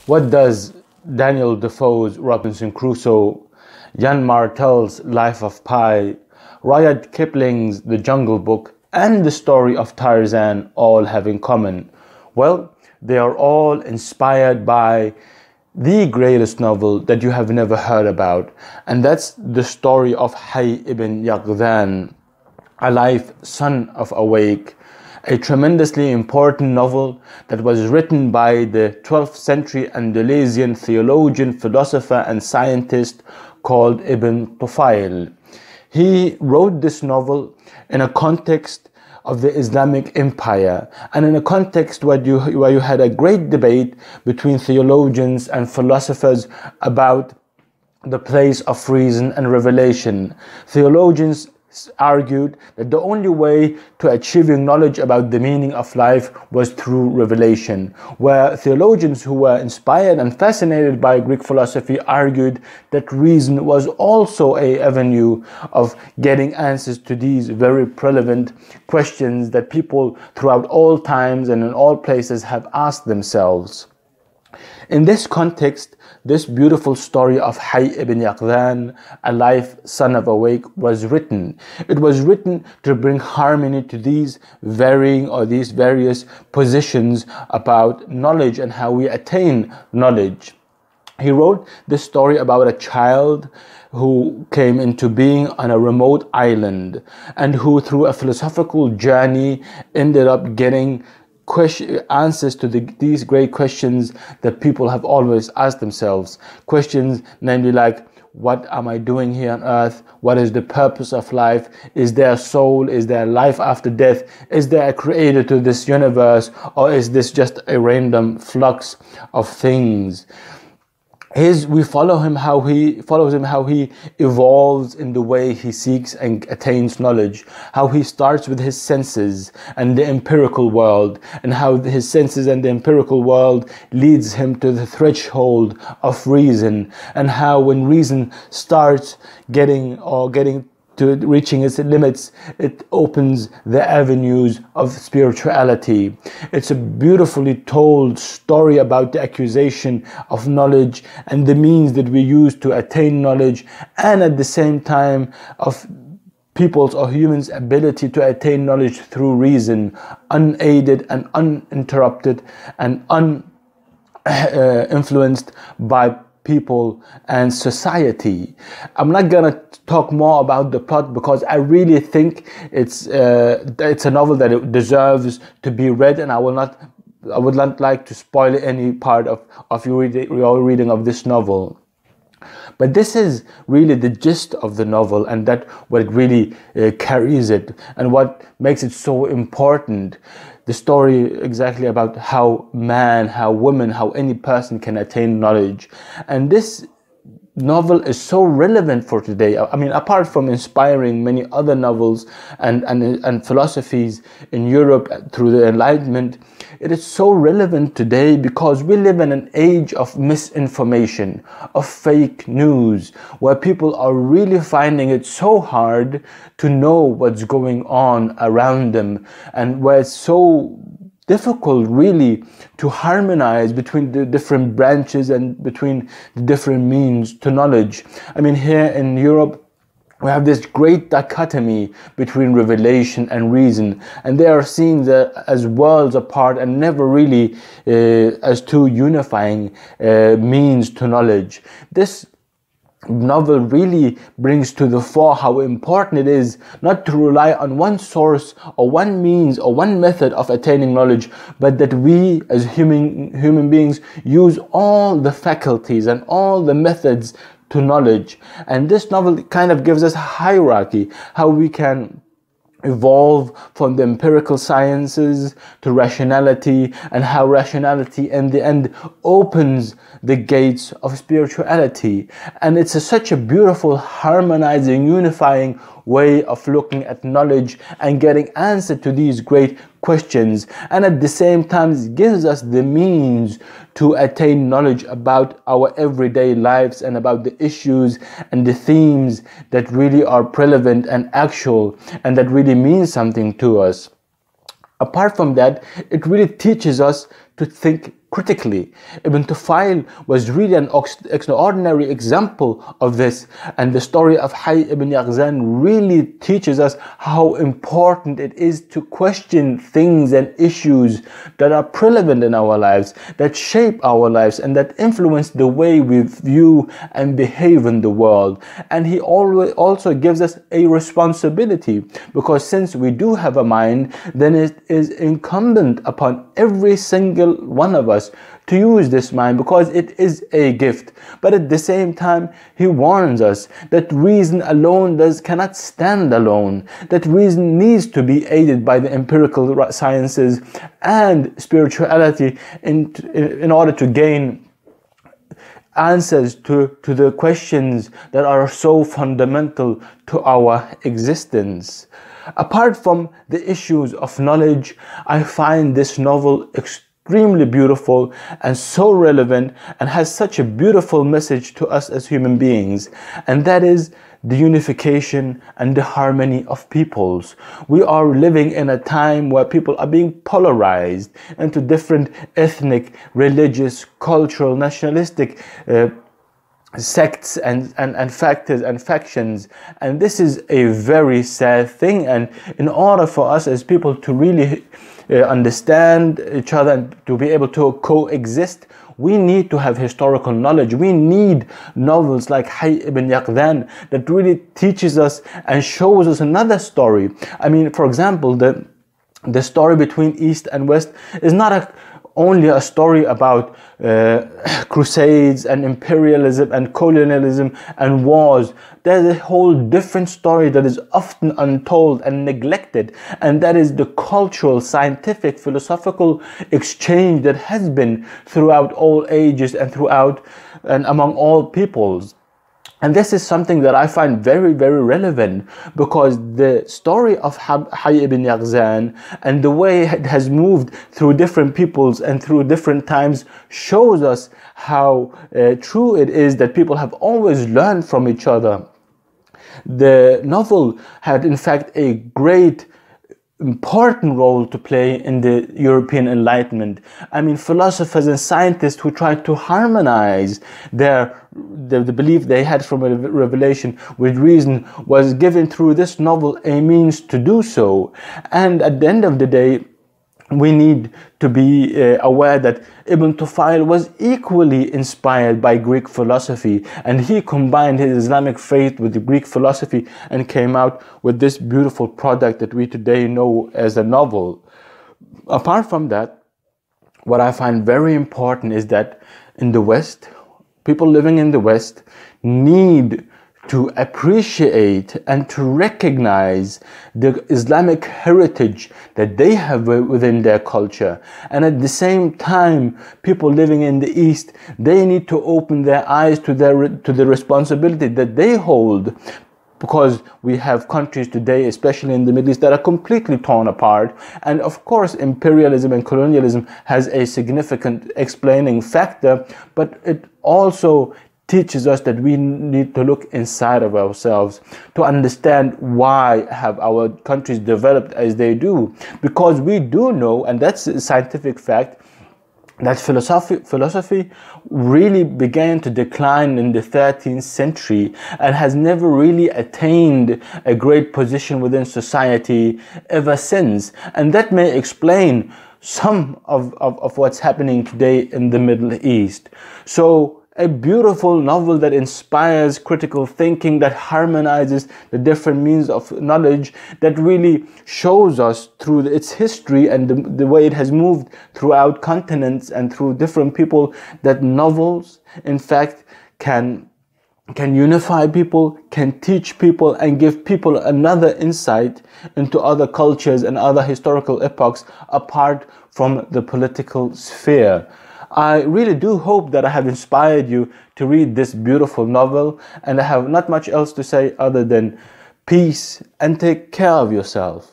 What does Daniel Defoe's Robinson Crusoe, Jan Martel's Life of Pi, Rudyard Kipling's The Jungle Book, and the story of Tarzan all have in common? Well, they are all inspired by the greatest novel that you have never heard about, and that's the story of Hayy ibn Yaqdhan, Alive, Son of Awake, a tremendously important novel that was written by the 12th century Andalusian theologian, philosopher and scientist called Ibn Tufayl. He wrote this novel in a context of the Islamic Empire, and in a context where you had a great debate between theologians and philosophers about the place of reason and revelation. Theologians argued that the only way to achieving knowledge about the meaning of life was through revelation, where theologians who were inspired and fascinated by Greek philosophy argued that reason was also an avenue of getting answers to these very relevant questions that people throughout all times and in all places have asked themselves. In this context, this beautiful story of Hayy ibn Yaqdhan, Alive, Son of Awake, was written. It was written to bring harmony to these various positions about knowledge and how we attain knowledge. He wrote this story about a child who came into being on a remote island and who, through a philosophical journey, ended up getting answers to these great questions that people have always asked themselves. Questions namely like, what am I doing here on earth? What is the purpose of life? Is there a soul? Is there life after death? Is there a creator to this universe? Or is this just a random flux of things? We follow him how he evolves in the way he seeks and attains knowledge, how he starts with his senses and the empirical world, and how his senses and the empirical world leads him to the threshold of reason, and how when reason starts getting to reaching its limits, it opens the avenues of spirituality. It's a beautifully told story about the accusation of knowledge and the means that we use to attain knowledge, and at the same time of people's or humans' ability to attain knowledge through reason, unaided and uninterrupted and uninfluenced by people and society. I'm not gonna talk more about the plot because I really think it's a novel that it deserves to be read, and I would not like to spoil any part of your reading of this novel. But this is really the gist of the novel, and that what really carries it and what makes it so important. The story exactly about how man, how woman, how any person can attain knowledge. And this novel is so relevant for today. I mean, apart from inspiring many other novels and philosophies in Europe through the Enlightenment, it is so relevant today because we live in an age of misinformation, of fake news, where people are really finding it so hard to know what's going on around them, and where it's so difficult really to harmonize between the different branches and between the different means to knowledge. I mean, here in Europe, we have this great dichotomy between revelation and reason, and they are seen as worlds apart and never really as two unifying means to knowledge. This novel really brings to the fore how important it is not to rely on one source or one means or one method of attaining knowledge, but that we as human beings use all the faculties and all the methods to knowledge. And this novel kind of gives us a hierarchy, how we can evolve from the empirical sciences to rationality, and how rationality in the end opens the gates of spirituality. And it's such a beautiful, harmonizing, unifying way of looking at knowledge and getting answer to these great questions, and at the same time it gives us the means to attain knowledge about our everyday lives and about the issues and the themes that really are relevant and actual and that really mean something to us. Apart from that, it really teaches us to think critically. Ibn Tufayl was really an extraordinary example of this, and the story of Hayy ibn Yaqzan really teaches us how important it is to question things and issues that are prevalent in our lives, that shape our lives, and that influence the way we view and behave in the world. And he always also gives us a responsibility, because since we do have a mind, then it is incumbent upon every single one of us to use this mind, because it is a gift. But at the same time, he warns us that reason alone cannot stand alone, that reason needs to be aided by the empirical sciences and spirituality in order to gain answers to the questions that are so fundamental to our existence. Apart from the issues of knowledge, I find this novel extremely beautiful and so relevant, and has such a beautiful message to us as human beings, and that is the unification and the harmony of peoples. We are living in a time where people are being polarized into different ethnic, religious, cultural, nationalistic sects and factors and factions, and this is a very sad thing. And in order for us as people to really understand each other and to be able to coexist, we need to have historical knowledge. We need novels like Hayy ibn Yaqzan that really teaches us and shows us another story. I mean, for example, the story between East and West is not only a story about crusades and imperialism and colonialism and wars. There's a whole different story that is often untold and neglected, and that is the cultural, scientific, philosophical exchange that has been throughout all ages and throughout and among all peoples. And this is something that I find very, very relevant, because the story of Hayy ibn Yaqzan and the way it has moved through different peoples and through different times shows us how true it is that people have always learned from each other. The novel had in fact a great important role to play in the European Enlightenment. I mean, philosophers and scientists who tried to harmonize the belief they had from a revelation with reason was given through this novel a means to do so. And at the end of the day, we need to be aware that Ibn Tufayl was equally inspired by Greek philosophy, and he combined his Islamic faith with the Greek philosophy and came out with this beautiful product that we today know as a novel. Apart from that, what I find very important is that in the West, people living in the West need to appreciate and to recognize the Islamic heritage that they have within their culture. And at the same time, people living in the East, they need to open their eyes to the responsibility that they hold, because we have countries today, especially in the Middle East, that are completely torn apart. And of course, imperialism and colonialism has a significant explaining factor, but it also teaches us that we need to look inside of ourselves to understand why have our countries developed as they do. Because we do know, and that's a scientific fact, that philosophy really began to decline in the 13th century and has never really attained a great position within society ever since. And that may explain some of what's happening today in the Middle East. So a beautiful novel that inspires critical thinking, that harmonizes the different means of knowledge, that really shows us through its history and the way it has moved throughout continents and through different people, that novels, in fact, can unify people, can teach people, and give people another insight into other cultures and other historical epochs apart from the political sphere. I really do hope that I have inspired you to read this beautiful novel, and I have not much else to say other than peace and take care of yourself.